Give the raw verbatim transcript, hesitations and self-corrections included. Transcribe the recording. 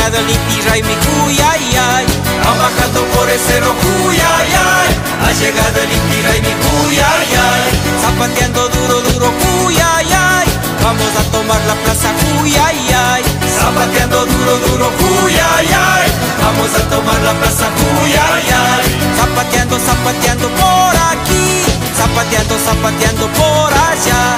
llegado el Inti Raymi, uy, ay, ay. Va bajando por el cerro, uy, ay, ay. Ha llegado el Inti Raymi, uy, ay, ay. Zapateando duro, duro, uy, ay, ay. Vamos a tomar la plaza, uy, ay, ay. Zapateando duro, duro, uy, ay, ay. Vamos a tomar la plaza, uy, ay, ay. Zapateando, zapateando por aquí, zapateando, zapateando por allá.